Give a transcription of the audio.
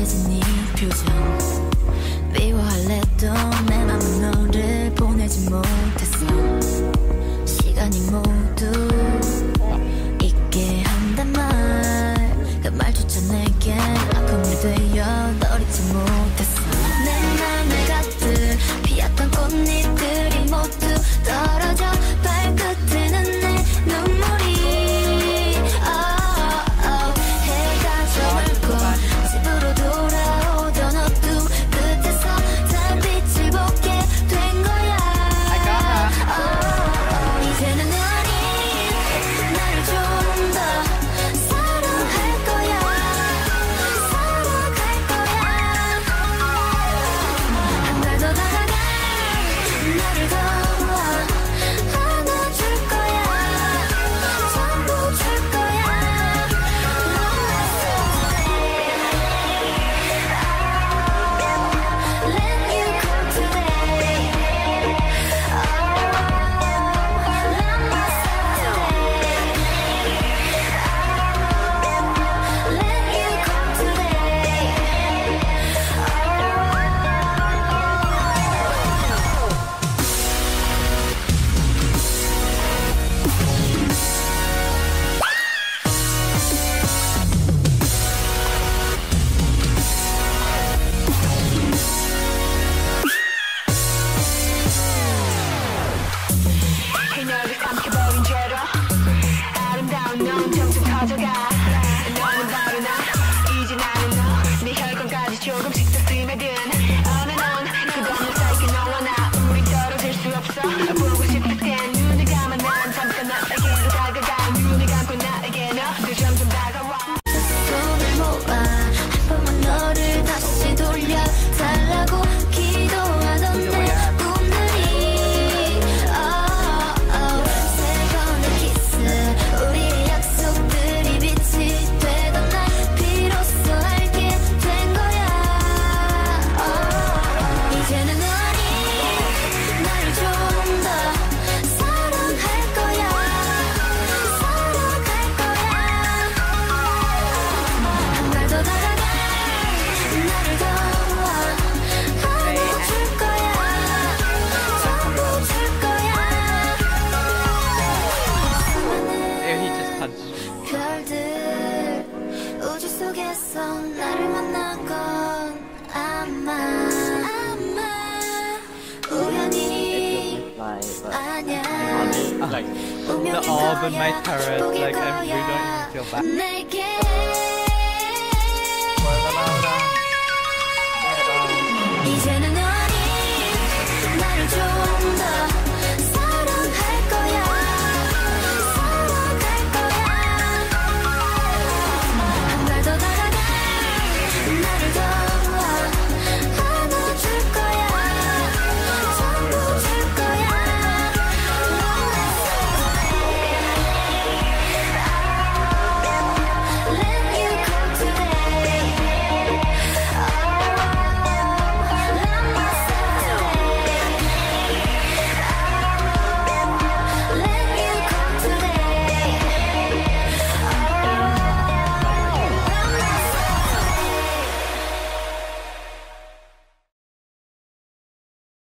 익숙해진 네 표정 미워할래도 내 맘은 너를 보내지 못했어 시간이 모두 잊게 한단 말 그 말조차 내게 아픔이 되어 널 잊지 못했어 내 맘에 가득 피었던 꽃잎들이 모두 떨어져 발끝에는 내 눈물이 해가 저물고 집으로 돌아오던 어둠 끝에서 달빛을 보게 된 거야 이제는 너니 나를 좀 더 사랑할 거야 사랑할 거야 한 발 더 다가가 나를 더 안아줄 거야 전부 줄 거야 Let you go today Let myself today Let you go today 너를 삼켜버린 죄로 아름다운 넌 점점 커져가 너는 바로 나 이제 나는 너네 혈관까지 조금씩 더 스며든 어느 넌 끝없는 사이클 너와 나 우리 떨어질 수 없어 보고 싶을 땐 눈을 감아 난 잠깐 나에게로 다가가 눈을 감고 나에게 너도 점점 다가와 손을 모아 한 번만 너를 다시 돌려달라고 기도하던 내 꿈들이 세 번의 키스 우리의 약속들이 빛이 되던 날 비로소 알게 된 거야 이제는 너니 나를 좀 더 사랑할 거야 사랑할 거야 한 발 더 다가가 나를 더 안아줄 거야 전부 줄 거야 There he just punched. 별들 우주 속에서 나를 만난 건 아마 우연이 아니야 Like the orb in my turret, like I really don't even feel bad. 내게